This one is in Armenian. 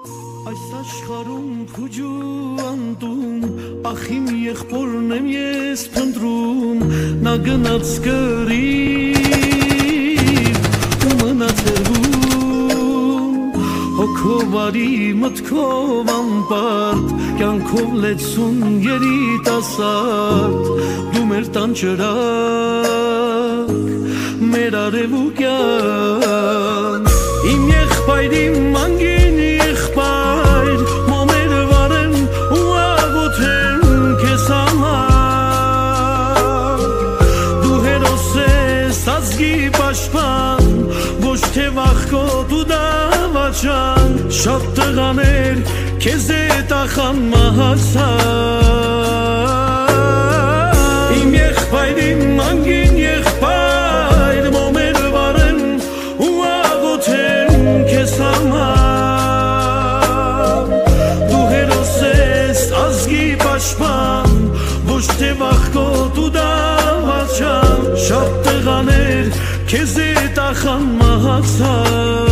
Այս աշխարհում փուջու անտում ախիմ եղբորն եմ ես փնտրում նա գնաց կռիվ ու մնաց հեռվում հոգով արի մտքով անպարտ կյանքով լեցուն երիտասարդ դու մեր տան ճրակ մեր արևուկյան իմ եղբայրի մանգին եղբայր մոմերը վարեն ու աղոթեն քեզ համար դու հերոս ես ազգի պաշտպան ոչ թե վախկոտ ու դավաճան շատ տղաներ քեզ հետ ախան մահացան իմ եղբայրի մանգին եղբայր մոմերը վարեն ու աղոթեն քեզ համար դու հերոս ես ազգի պաշտպան ոչ թե վախկոտ ու դավաճան շատ տղաներ քեզ հետ ախան մահացան